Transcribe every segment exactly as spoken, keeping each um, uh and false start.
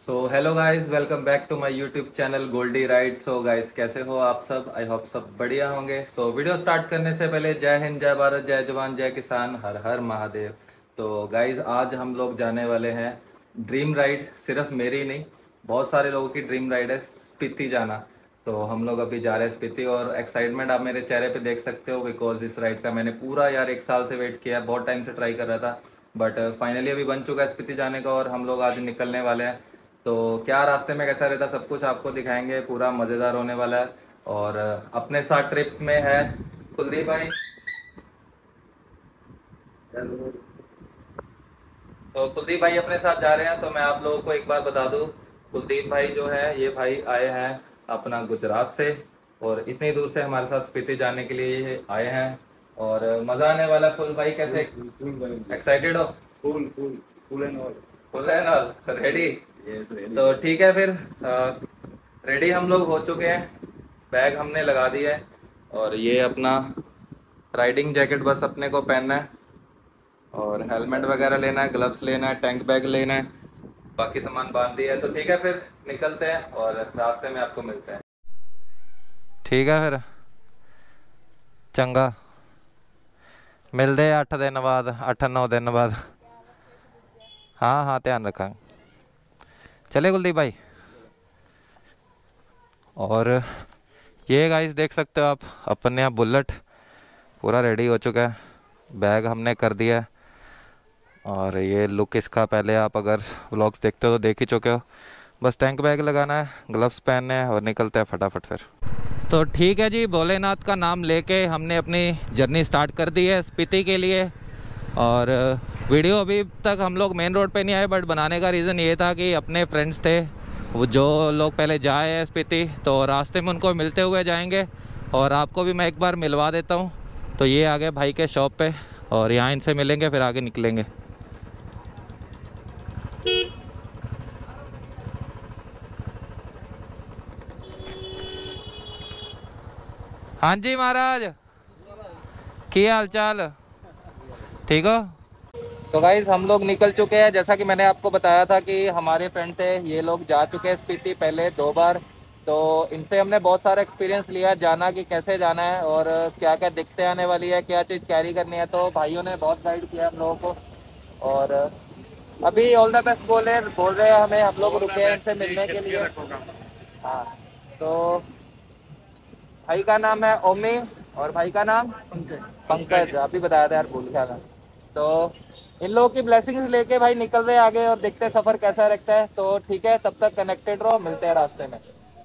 So hello guys, welcome back to my YouTube channel Goldy Ride. So guys, कैसे हो आप सब? I hope सब बढ़िया होंगे। सो so, वीडियो स्टार्ट करने से पहले जय हिंद, जय भारत, जय जवान, जय किसान, हर हर महादेव। तो गाइस, आज हम लोग जाने वाले हैं ड्रीम राइड। सिर्फ मेरी नहीं, बहुत सारे लोगों की ड्रीम राइड है स्पीति जाना। तो हम लोग अभी जा रहे हैं स्पीति, और एक्साइटमेंट आप मेरे चेहरे पे देख सकते हो, बिकॉज इस राइड का मैंने पूरा यार एक साल से वेट किया है, बहुत टाइम से ट्राई कर रहा था। बट फाइनली अभी बन चुका है स्पीति जाने का, और हम लोग आज निकलने वाले हैं। तो क्या रास्ते में कैसा रहता सब कुछ आपको दिखाएंगे, पूरा मज़ेदार होने वाला है। और अपने साथ ट्रिप में है कुलदीप भाई। तो कुलदीप भाई अपने साथ जा रहे हैं। तो मैं आप लोगों को एक बार बता दूं, कुलदीप भाई जो है ये भाई आए हैं अपना गुजरात से, और इतनी दूर से हमारे साथ स्पीति जाने के लिए ये आए हैं। और मज़ा आने वाला फुल। भाई कैसे एक्साइटेड हो? Full full full and all. Full and all ready? Yes ready. तो ठीक है फिर, रेडी हम लोग हो चुके हैं, बैग हमने लगा दिया है, और ये अपना राइडिंग जैकेट बस अपने को पहनना है, और हेलमेट वगैरह लेना है, ग्लव्स लेना है, टैंक बैग लेना है, बाकी सामान बांध दिया है। तो ठीक है फिर निकलते हैं, और रास्ते में आपको मिलते हैं। ठीक है फिर, चंगा मिलते हैं अठ दिन बाद, अठ नौ दिन बाद। हाँ हाँ, ध्यान रखा। चले कुलदीप भाई। और ये गाइस देख सकते हो आप, अपने यहाँ बुलेट पूरा रेडी हो चुका है, बैग हमने कर दिया है। और ये लुक इसका पहले आप अगर व्लॉग्स देखते हो तो देख ही चुके हो। बस टैंक बैग लगाना है, ग्लव्स पहनने हैं, और निकलते हैं फटाफट फिर। तो ठीक है जी, भोलेनाथ का नाम लेके हमने अपनी जर्नी स्टार्ट कर दी है स्पीति के लिए। और वीडियो अभी तक हम लोग मेन रोड पे नहीं आए, बट बनाने का रीज़न ये था कि अपने फ्रेंड्स थे वो जो लोग पहले जाए हैं स्पीति, तो रास्ते में उनको मिलते हुए जाएंगे। और आपको भी मैं एक बार मिलवा देता हूँ। तो ये आ गए भाई के शॉप पे, और यहाँ इनसे मिलेंगे, फिर आगे निकलेंगे। हाँ जी महाराज, क्या हाल चाल? ठीक हो? तो गाइज हम लोग निकल चुके हैं। जैसा कि मैंने आपको बताया था कि हमारे फ्रेंड थे, ये लोग जा चुके हैं स्पीति पहले दो बार। तो इनसे हमने बहुत सारा एक्सपीरियंस लिया जाना, कि कैसे जाना है और क्या क्या दिक्कतें आने वाली है, क्या चीज़ कैरी करनी है। तो भाइयों ने बहुत गाइड किया हम लोगों को, और अभी ऑल द बेस्ट बोले बोल रहे हैं हमें। हम लोग रुके हैं इनसे मिलने के लिए। हाँ, तो भाई का नाम है ओमी, और भाई का नाम पंकज। अभी बताया था यार, भूल गया था। तो इन लोगों की ब्लेसिंग्स लेके भाई निकल रहे हैं आगे, और देखते हैं सफर कैसा रहता है। तो ठीक है, तब तक कनेक्टेड रहो, मिलते हैं रास्ते में।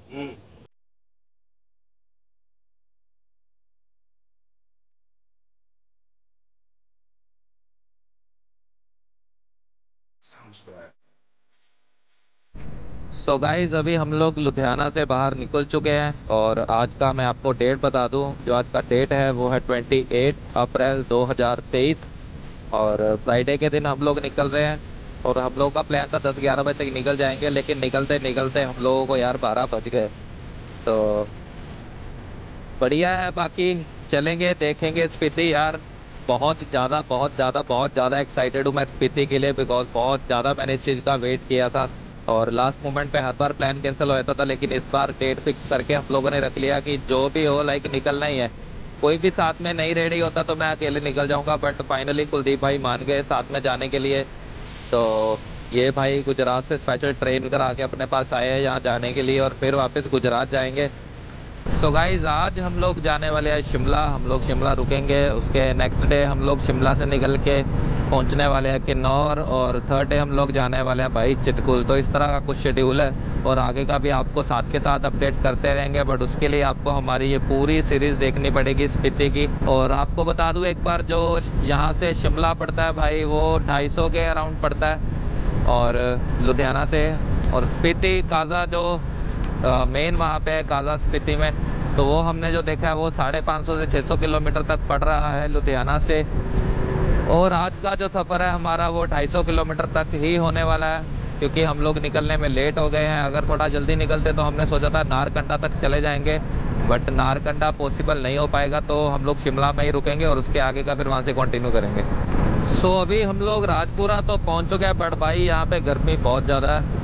सो गाइज, अभी हम लोग लुधियाना से बाहर निकल चुके हैं, और आज का मैं आपको डेट बता दूं। जो आज का डेट है वो है अट्ठाईस अप्रैल दो हज़ार तेईस, और फ्राइडे के दिन हम लोग निकल रहे हैं। और हम लोगों का प्लान था दस ग्यारह बजे तक निकल जाएंगे, लेकिन निकलते निकलते हम लोगों को यार बारह बज गए। तो बढ़िया है, बाकी चलेंगे देखेंगे स्पीति। यार बहुत ज़्यादा बहुत ज़्यादा बहुत ज़्यादा एक्साइटेड हूँ मैं स्पीति के लिए, बिकॉज बहुत ज़्यादा मैंने इस चीज़ का वेट किया था। और लास्ट मोमेंट पे हर बार प्लान कैंसिल हो जाता था, लेकिन इस बार डेट फिक्स करके हम लोगों ने रख लिया कि जो भी हो लाइक निकलना ही है। कोई भी साथ में नहीं रेडी होता तो मैं अकेले निकल जाऊंगा, बट फाइनली कुलदीप भाई मान गए साथ में जाने के लिए। तो ये भाई गुजरात से स्पेशल ट्रेन करा के अपने पास आए हैं यहाँ जाने के लिए, और फिर वापस गुजरात जाएंगे। सो गाइज, आज हम लोग जाने वाले हैं शिमला। हम लोग शिमला रुकेंगे, उसके नेक्स्ट डे हम लोग शिमला से निकल के पहुंचने वाले हैं किन्नौर, और थर्ड डे हम लोग जाने वाले हैं भाई चितकुल। तो इस तरह का कुछ शेड्यूल है, और आगे का भी आपको साथ के साथ अपडेट करते रहेंगे। बट उसके लिए आपको हमारी ये पूरी सीरीज़ देखनी पड़ेगी स्पीति की। और आपको बता दूं एक बार, जो यहाँ से शिमला पड़ता है भाई वो ढाई सौ के अराउंड पड़ता है, और लुधियाना से। और स्पीति काज़ा जो मेन वहाँ पे है काज़ा स्पीति में, तो वो हमने जो देखा है वो साढ़े पाँच सौ से छः सौ किलोमीटर तक पड़ रहा है लुधियाना से। और आज का जो सफ़र है हमारा वो ढाई सौ किलोमीटर तक ही होने वाला है, क्योंकि हम लोग निकलने में लेट हो गए हैं। अगर थोड़ा जल्दी निकलते तो हमने सोचा था नारकंडा तक चले जाएंगे, बट नारकंडा पॉसिबल नहीं हो पाएगा। तो हम लोग शिमला में ही रुकेंगे, और उसके आगे का फिर वहाँ से कंटिन्यू करेंगे। सो so, अभी हम लोग राजपुरा तो पहुँच चुके हैं, बट भाई यहाँ पे गर्मी बहुत ज़्यादा है।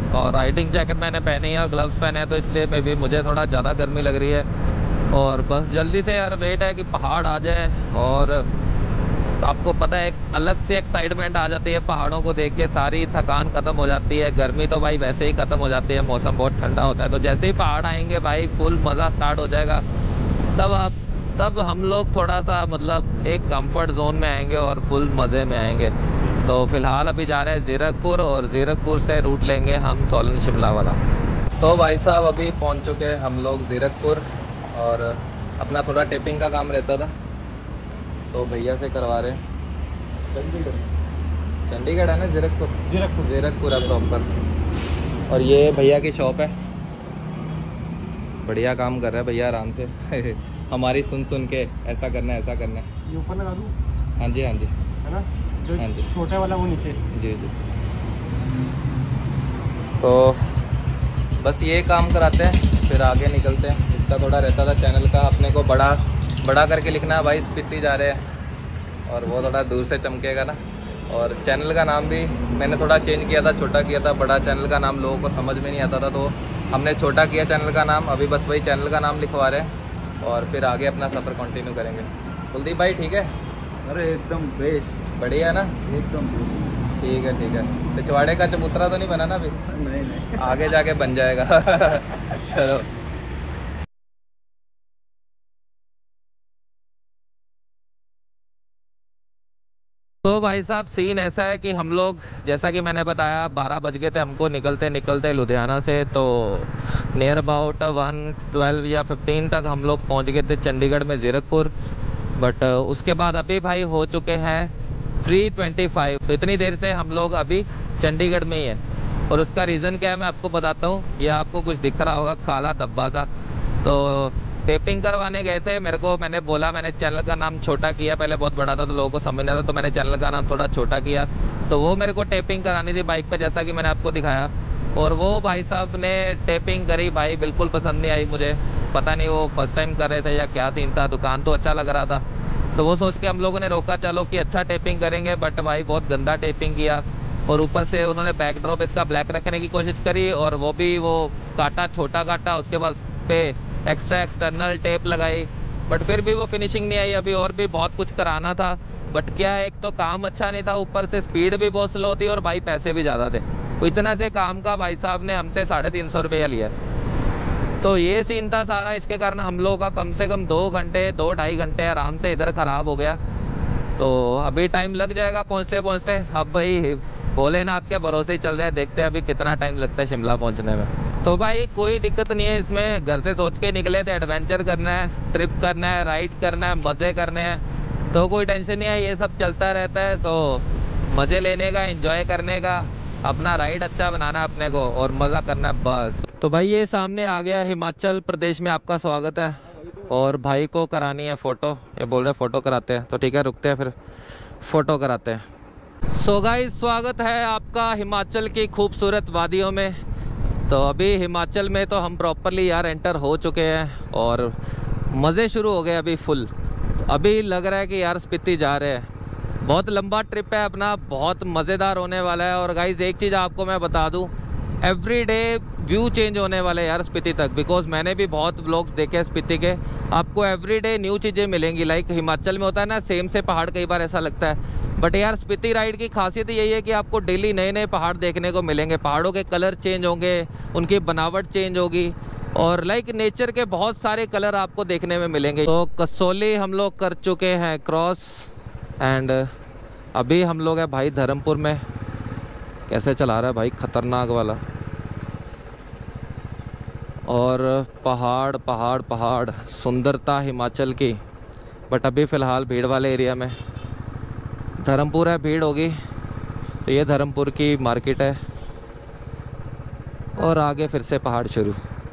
और राइडिंग जैकेट मैंने पहनी है और ग्लव्स पहने हैं, तो इसलिए मे भी मुझे थोड़ा ज़्यादा गर्मी लग रही है। और बस जल्दी से यार वेट है कि पहाड़ आ जाए, और आपको पता है एक अलग से एक्साइटमेंट आ जाती है पहाड़ों को देख के, सारी थकान ख़त्म हो जाती है। गर्मी तो भाई वैसे ही ख़त्म हो जाती है, मौसम बहुत ठंडा होता है, तो जैसे ही पहाड़ आएंगे भाई फुल मज़ा स्टार्ट हो जाएगा। तब आप तब हम लोग थोड़ा सा मतलब एक कंफर्ट जोन में आएंगे और फुल मज़े में आएंगे। तो फिलहाल अभी जा रहे हैं जीरकपुर, और जीरकपुर से रूट लेंगे हम सोलन शिमला वाला। तो भाई साहब अभी पहुंच चुके हैं हम लोग जीरकपुर, और अपना थोड़ा टेपिंग का काम रहता था तो भैया से करवा रहे हैं। चंडीगढ़ चंडीगढ़ है ना? जीरकपुर जीरकपुर जीरकपुर है प्रॉपर। और ये भैया की शॉप है, बढ़िया काम कर रहा है भैया आराम से हमारी सुन सुन के ऐसा करना है ऐसा करना है। ये ऊपर लगा दूँ? हाँ जी हाँ जी है ना, जो हाँ जी छोटा वाला वो नीचे। जी जी। तो बस ये काम कराते हैं फिर आगे निकलते हैं। इसका थोड़ा रहता था चैनल का, अपने को बड़ा बड़ा करके लिखना है भाई, स्पीति जा रहे हैं और वो थोड़ा दूर से चमकेगा ना। और चैनल का नाम भी मैंने थोड़ा चेंज किया था, छोटा किया था। बड़ा चैनल का नाम लोगों को समझ में नहीं आता था, तो हमने छोटा किया चैनल का नाम। अभी बस वही चैनल का नाम लिखवा रहे हैं और फिर आगे अपना सफ़र कंटिन्यू करेंगे। कुलदीप भाई ठीक है? अरे एकदम बेस्ट, बढ़िया ना? एकदम बेस्ट। ठीक है ठीक है। पिछवाड़े का चबूतरा तो नहीं बना ना अभी? नहीं नहीं, आगे जाके बन जाएगा चलो। तो भाई साहब सीन ऐसा है कि हम लोग, जैसा कि मैंने बताया, बारह बज गए थे हमको निकलते निकलते लुधियाना से। तो नियर अबाउट वन ट्वेल्व या फिफ्टीन तक हम लोग पहुंच गए थे चंडीगढ़ में जीरकपुर। बट उसके बाद अभी भाई हो चुके हैं थ्री ट्वेंटी फाइव। तो इतनी देर से हम लोग अभी चंडीगढ़ में ही है। और उसका रीज़न क्या है मैं आपको बताता हूँ। यह आपको कुछ दिख रहा होगा काला धब्बा सा, तो टेपिंग करवाने गए थे। मेरे को मैंने बोला, मैंने चैनल का नाम छोटा किया, पहले बहुत बड़ा था तो लोगों को समझ नहीं आता, तो मैंने चैनल का नाम थोड़ा छोटा किया। तो वो मेरे को टेपिंग करानी थी बाइक पे, जैसा कि मैंने आपको दिखाया। और वो भाई साहब ने टेपिंग करी भाई, बिल्कुल पसंद नहीं आई मुझे। पता नहीं वो फर्स्ट टाइम कर रहे थे या क्या सीन था, दुकान तो अच्छा लग रहा था। तो वो सोच के हम लोगों ने रोका, चलो कि अच्छा टेपिंग करेंगे। बट भाई बहुत गंदा टेपिंग किया, और ऊपर से उन्होंने बैकड्रॉप इसका ब्लैक रखने की कोशिश करी, और वो भी वो काटा, छोटा काटा। उसके बाद पे एक्स्ट्रा एक्सटर्नल टेप लगाई, बट फिर भी वो फिनिशिंग नहीं आई। अभी और भी बहुत कुछ कराना था, बट क्या है, एक तो काम अच्छा नहीं था, ऊपर से स्पीड भी बहुत स्लो थी, और भाई पैसे भी ज़्यादा थे। तो इतना से काम का भाई साहब ने हमसे साढ़े तीन सौ रुपया लिया। तो ये सीन था सारा। इसके कारण हम लोगों का कम से कम दो घंटे दो ढाई घंटे आराम से इधर ख़राब हो गया। तो अभी टाइम लग जाएगा पहुँचते पहुँचते। अब भाई भोलेनाथ के भरोसे ही चल रहे हैं, देखते हैं अभी कितना टाइम लगता है शिमला पहुँचने में। तो भाई कोई दिक्कत नहीं है इसमें, घर से सोच के निकले थे एडवेंचर करना है, ट्रिप करना है, राइड करना है, मज़े करने हैं, तो कोई टेंशन नहीं है, ये सब चलता रहता है। तो मज़े लेने का, एंजॉय करने का, अपना राइड अच्छा बनाना अपने को और मज़ा करना है बस। तो भाई ये सामने आ गया हिमाचल प्रदेश में, आपका स्वागत है। और भाई को करानी है फ़ोटो, ये बोल रहे फ़ोटो कराते हैं, तो ठीक है रुकते हैं फिर फ़ोटो कराते हैं। सो गाइस स्वागत है आपका हिमाचल की खूबसूरत वादियों में। तो अभी हिमाचल में तो हम प्रॉपरली यार एंटर हो चुके हैं और मज़े शुरू हो गए अभी फुल। अभी लग रहा है कि यार स्पीति जा रहे हैं। बहुत लंबा ट्रिप है अपना, बहुत मज़ेदार होने वाला है। और गाइस एक चीज़ आपको मैं बता दूं, एवरी डे व्यू चेंज होने वाले यार स्पीति तक, बिकॉज मैंने भी बहुत व्लॉग्स देखे स्पीति के। आपको एवरी डे न्यू चीज़ें मिलेंगी। लाइक हिमाचल में होता है ना सेम से पहाड़, कई बार ऐसा लगता है, बट यार स्पीति राइड की खासियत यही है कि आपको डेली नए नए पहाड़ देखने को मिलेंगे। पहाड़ों के कलर चेंज होंगे, उनकी बनावट चेंज होगी, और लाइक नेचर के बहुत सारे कलर आपको देखने में मिलेंगे। तो कसौली हम लोग कर चुके हैं क्रॉस, एंड अभी हम लोग हैं भाई धर्मपुर में। कैसे चला रहा है भाई, खतरनाक वाला। और पहाड़ पहाड़ पहाड़, सुंदरता हिमाचल की। बट अभी फ़िलहाल भीड़ वाले एरिया में, धर्मपुर है, भीड़ होगी। तो ये धर्मपुर की मार्केट है, और आगे फिर से पहाड़ शुरू।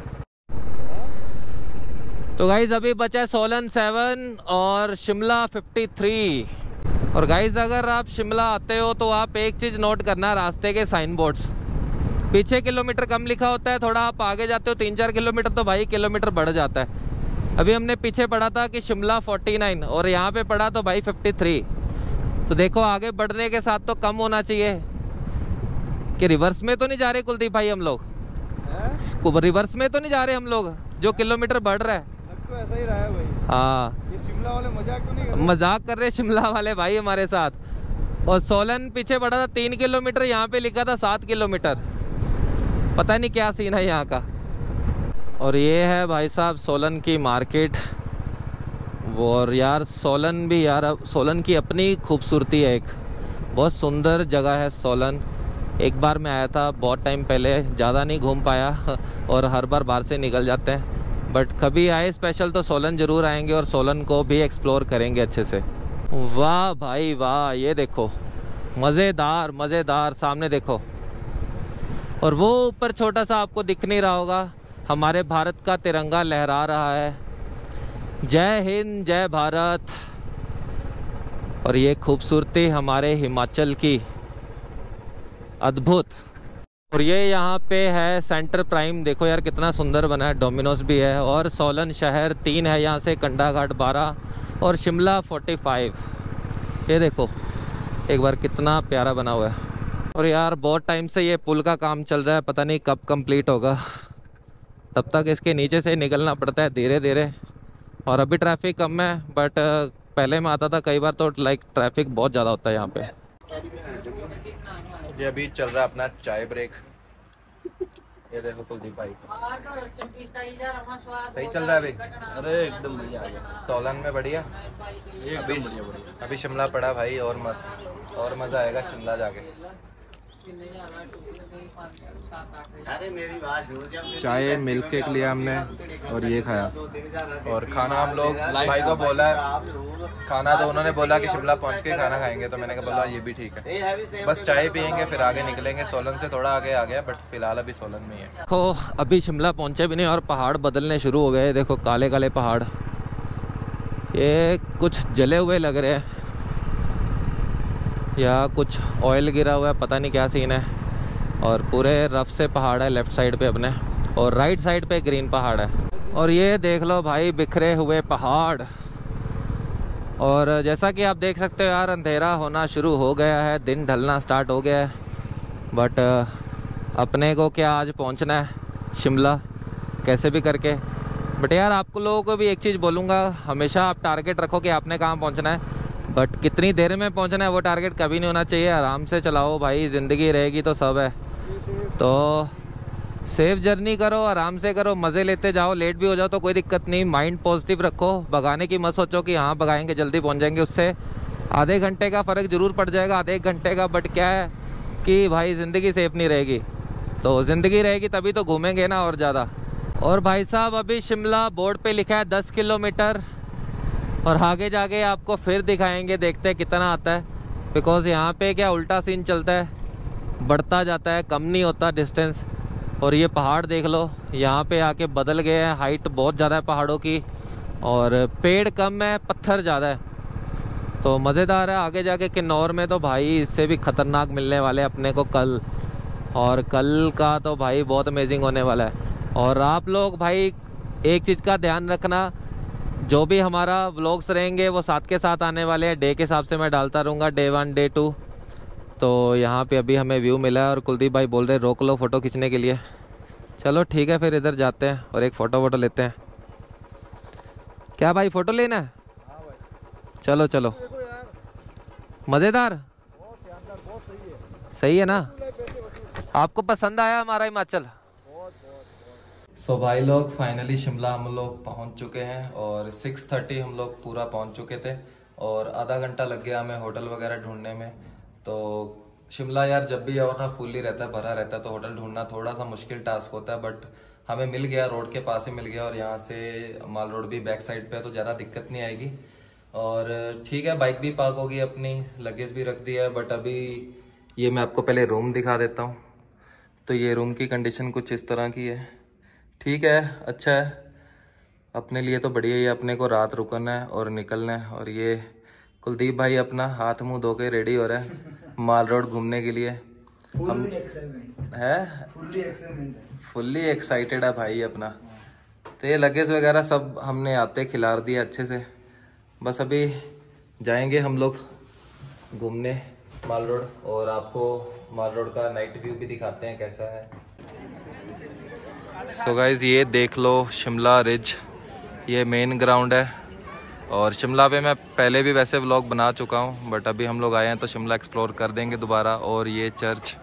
तो गाइज अभी बचा है सोलन सेवन और शिमला फिफ्टी थ्री। और गाइज अगर आप शिमला आते हो तो आप एक चीज़ नोट करना, रास्ते के साइन बोर्ड्स। पीछे किलोमीटर कम लिखा होता है, थोड़ा आप आगे जाते हो तीन चार किलोमीटर तो भाई किलोमीटर बढ़ जाता है। अभी हमने पीछे पढ़ा था कि शिमला फोर्टी नाइन, और यहाँ पे पढ़ा तो भाई फिफ्टी थ्री। तो देखो आगे बढ़ने के साथ तो कम होना चाहिए। कि रिवर्स में तो नहीं जा रहे कुलदीप भाई हम लोग? रिवर्स में तो नहीं जा रहे हम लोग जो किलोमीटर बढ़ रहा है? तो ऐसा ही रहा है भाई। हाँ, ये शिमला वाले मजाक तो नहीं कर रहे? मजाक कर रहे शिमला वाले भाई हमारे साथ। और सोलन पीछे बढ़ा था तीन किलोमीटर, यहाँ पे लिखा था सात किलोमीटर। पता नहीं क्या सीन है यहाँ का। और ये है भाई साहब सोलन की मार्केट। और यार सोलन भी, यार सोलन की अपनी खूबसूरती है, एक बहुत सुंदर जगह है सोलन। एक बार मैं आया था बहुत टाइम पहले, ज़्यादा नहीं घूम पाया और हर बार बाहर से निकल जाते हैं। बट कभी आए स्पेशल तो सोलन ज़रूर आएंगे और सोलन को भी एक्सप्लोर करेंगे अच्छे से। वाह भाई वाह, ये देखो मज़ेदार मज़ेदार, सामने देखो। और वो ऊपर छोटा सा आपको दिख नहीं रहा होगा, हमारे भारत का तिरंगा लहरा रहा है। जय हिंद जय भारत। और ये खूबसूरती हमारे हिमाचल की अद्भुत। और ये यहाँ पे है सेंटर प्राइम, देखो यार कितना सुंदर बना है। डोमिनोज भी है। और सोलन शहर तीन है यहाँ से, कंडाघाट बारह और शिमला फोर्टी फाइव। ये देखो एक बार कितना प्यारा बना हुआ है। और यार बहुत टाइम से ये पुल का काम चल रहा है, पता नहीं कब कंप्लीट होगा। तब तक इसके नीचे से निकलना पड़ता है धीरे धीरे। और अभी ट्रैफिक कम है, बट पहले में आता था कई बार तो लाइक ट्रैफिक बहुत ज़्यादा होता है यहाँ पे। ये अभी चल रहा है अपना चाय ब्रेक। ये देखो कुलदीप भाई सही चल रहा है अभी। अरे एकदम बढ़िया आ गया सोलन में बढ़िया। एकदम अभी बढ़िया बढ़िया। अभी शिमला पड़ा भाई, और मस्त, और मज़ा आएगा शिमला जाके। चाय मिल्क केक लिया हमने और ये खाया। और खाना हम लोग भाई को बोला है खाना, तो उन्होंने बोला कि शिमला पहुंच के खाना खाएंगे, तो मैंने कहा बोला ये भी ठीक है। बस चाय पियेंगे फिर आगे निकलेंगे। सोलन से थोड़ा आगे आ गया, बट फिलहाल अभी सोलन में ही है। देखो अभी शिमला पहुंचे भी नहीं और पहाड़ बदलने शुरू हो गए। देखो काले काले पहाड़, ये कुछ जले हुए लग रहे हैं या कुछ ऑयल गिरा हुआ है, पता नहीं क्या सीन है। और पूरे रफ से पहाड़ है लेफ्ट साइड पे अपने, और राइट साइड पे ग्रीन पहाड़ है। और ये देख लो भाई बिखरे हुए पहाड़। और जैसा कि आप देख सकते हो यार अंधेरा होना शुरू हो गया है, दिन ढलना स्टार्ट हो गया है। बट अपने को क्या आज पहुंचना है शिमला कैसे भी करके। बट यार आपको लोगों को भी एक चीज़ बोलूँगा, हमेशा आप टारगेट रखो कि आपने कहाँ पहुंचना है, बट कितनी देर में पहुंचना है वो टारगेट कभी नहीं होना चाहिए। आराम से चलाओ भाई, ज़िंदगी रहेगी तो सब है। तो सेफ जर्नी करो, आराम से करो, मज़े लेते जाओ। लेट भी हो जाओ तो कोई दिक्कत नहीं, माइंड पॉजिटिव रखो। भगाने की मत सोचो कि हाँ भगाएंगे जल्दी पहुंच जाएंगे, उससे आधे घंटे का फ़र्क ज़रूर पड़ जाएगा, आधे एक घंटे का। बट क्या है कि भाई ज़िंदगी सेफ नहीं रहेगी, तो ज़िंदगी रहेगी तभी तो घूमेंगे ना और ज़्यादा। और भाई साहब अभी शिमला बोर्ड पे लिखा है दस किलोमीटर, और आगे जाके आपको फिर दिखाएंगे, देखते हैं कितना आता है। बिकॉज़ यहाँ पे क्या उल्टा सीन चलता है, बढ़ता जाता है, कम नहीं होता डिस्टेंस। और ये पहाड़ देख लो, यहाँ पे आके बदल गए हैं, हाइट बहुत ज़्यादा है पहाड़ों की, और पेड़ कम है पत्थर ज़्यादा है, तो मज़ेदार है। आगे जाके किन्नौर में तो भाई इससे भी ख़तरनाक मिलने वाले अपने को कल, और कल का तो भाई बहुत अमेजिंग होने वाला है। और आप लोग भाई एक चीज़ का ध्यान रखना, जो भी हमारा व्लॉग्स रहेंगे वो साथ के साथ आने वाले हैं, डे के हिसाब से मैं डालता रहूँगा, डे वन डे टू। तो यहाँ पे अभी हमें व्यू मिला है और कुलदीप भाई बोल रहे रोक लो फ़ोटो खींचने के लिए। चलो ठीक है फिर इधर जाते हैं और एक फ़ोटो वोटो लेते हैं। क्या भाई फ़ोटो लेना है? चलो चलो, मज़ेदार, सही है ना? आपको पसंद आया हमारा हिमाचल? सो so, भाई लोग फाइनली शिमला हम लोग पहुंच चुके हैं और सिक्स थर्टी हम लोग पूरा पहुंच चुके थे, और आधा घंटा लग गया हमें होटल वगैरह ढूंढने में। तो शिमला यार जब भी आओ ना फुल्ली रहता है, भरा रहता है, तो होटल ढूंढना थोड़ा सा मुश्किल टास्क होता है। बट हमें मिल गया, रोड के पास ही मिल गया, और यहाँ से माल रोड भी बैक साइड पे है, तो ज़्यादा दिक्कत नहीं आएगी। और ठीक है, बाइक भी पार्क होगी अपनी, लगेज भी रख दिया है। बट अभी ये मैं आपको पहले रूम दिखा देता हूँ। तो ये रूम की कंडीशन कुछ इस तरह की है, ठीक है, अच्छा है, अपने लिए तो बढ़िया ही है। अपने को रात रुकना है और निकलना है। और ये कुलदीप भाई अपना हाथ मुंह धो के रेडी हो रहा है माल रोड घूमने के लिए। हम है फुल्ली एक्साइटेड है भाई अपना। तो ये लगेज वगैरह सब हमने आते खिलार दिया अच्छे से। बस अभी जाएंगे हम लोग घूमने माल रोड, और आपको माल रोड का नाइट व्यू भी दिखाते हैं कैसा है। सो so गाइज ये देख लो शिमला रिज, ये मेन ग्राउंड है। और शिमला पे मैं पहले भी वैसे व्लॉग बना चुका हूँ, बट अभी हम लोग आए हैं तो शिमला एक्सप्लोर कर देंगे दोबारा। और ये चर्च,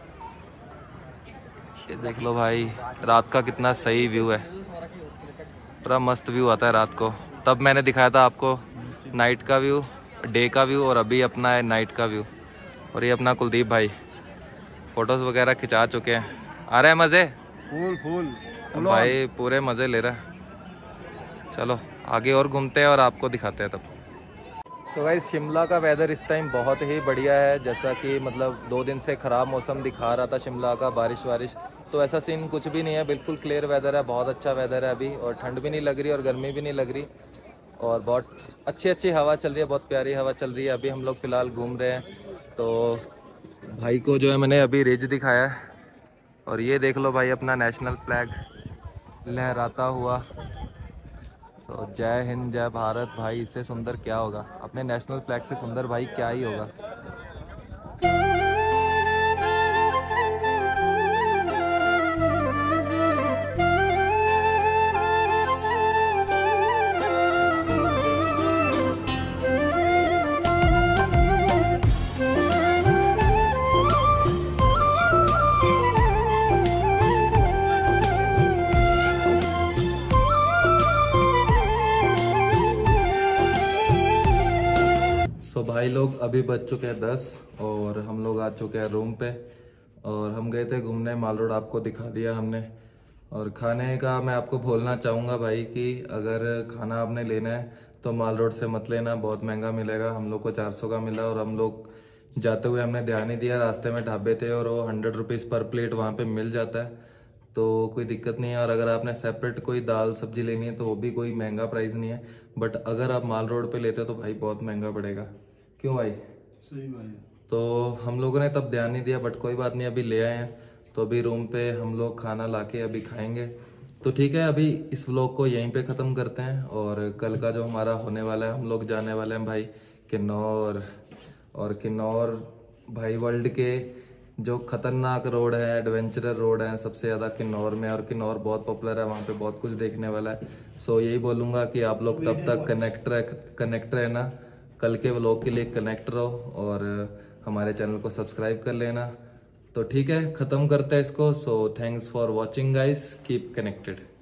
ये देख लो भाई, रात का कितना सही व्यू है, पूरा मस्त व्यू आता है रात को। तब मैंने दिखाया था आपको नाइट का व्यू, डे का व्यू, और अभी अपना है नाइट का व्यू। और ये अपना कुलदीप भाई फोटोज वगैरह खिंचा चुके हैं। आ रहे हैं मज़े? फुल फुल भाई पूरे मज़े ले रहा है। चलो आगे और घूमते हैं और आपको दिखाते हैं तब। सो गाइस शिमला का वेदर इस टाइम बहुत ही बढ़िया है। जैसा कि मतलब दो दिन से ख़राब मौसम दिखा रहा था शिमला का, बारिश वारिश, तो ऐसा सीन कुछ भी नहीं है, बिल्कुल क्लियर वेदर है, बहुत अच्छा वेदर है अभी। और ठंड भी नहीं लग रही और गर्मी भी नहीं लग रही, और बहुत अच्छी अच्छी हवा चल रही है, बहुत प्यारी हवा चल रही है। अभी हम लोग फ़िलहाल घूम रहे हैं। तो भाई को जो है मैंने अभी रिज दिखाया है, और ये देख लो भाई अपना नेशनल फ्लैग लहराता हुआ। सो जय हिंद जय भारत भाई, इससे सुंदर क्या होगा, अपने नेशनल फ्लैग से सुंदर भाई क्या ही होगा। सो so, भाई लोग अभी बज चुके हैं दस और हम लोग आ चुके हैं रूम पे। और हम गए थे घूमने, माल रोड आपको दिखा दिया हमने। और खाने का मैं आपको बोलना चाहूँगा भाई कि अगर खाना आपने लेना है तो माल रोड से मत लेना, बहुत महंगा मिलेगा। हम लोग को चार सौ का मिला, और हम लोग जाते हुए हमने ध्यान नहीं दिया, रास्ते में ढाबे थे और वो हंड्रेड रुपीज़ पर प्लेट वहाँ पे मिल जाता है, तो कोई दिक्कत नहीं है। और अगर आपने सेपरेट कोई दाल सब्जी लेनी है तो वो भी कोई महंगा प्राइस नहीं है। बट अगर आप माल रोड पे लेते हो तो भाई बहुत महंगा पड़ेगा। क्यों भाई? सही भाई। तो हम लोगों ने तब ध्यान नहीं दिया, बट कोई बात नहीं, अभी ले आए हैं। तो अभी रूम पे हम लोग खाना लाके अभी खाएंगे। तो ठीक है, अभी इस व्लॉग को यहीं पे ख़त्म करते हैं। और कल का जो हमारा होने वाला है, हम लोग जाने वाले हैं भाई किन्नौर। और किन्नौर भाई वर्ल्ड के जो खतरनाक रोड है, एडवेंचरर रोड है सबसे ज़्यादा किन्नौर में, और किन्नौर बहुत पॉपुलर है, वहाँ पे बहुत कुछ देखने वाला है। सो यही बोलूँगा कि आप लोग तब तक कनेक्ट रह कनेक्ट रहना, कल के व्लॉग के लिए कनेक्ट रहो, और हमारे चैनल को सब्सक्राइब कर लेना। तो ठीक है, ख़त्म करते हैं इसको। So thanks for watching guys, keep connected.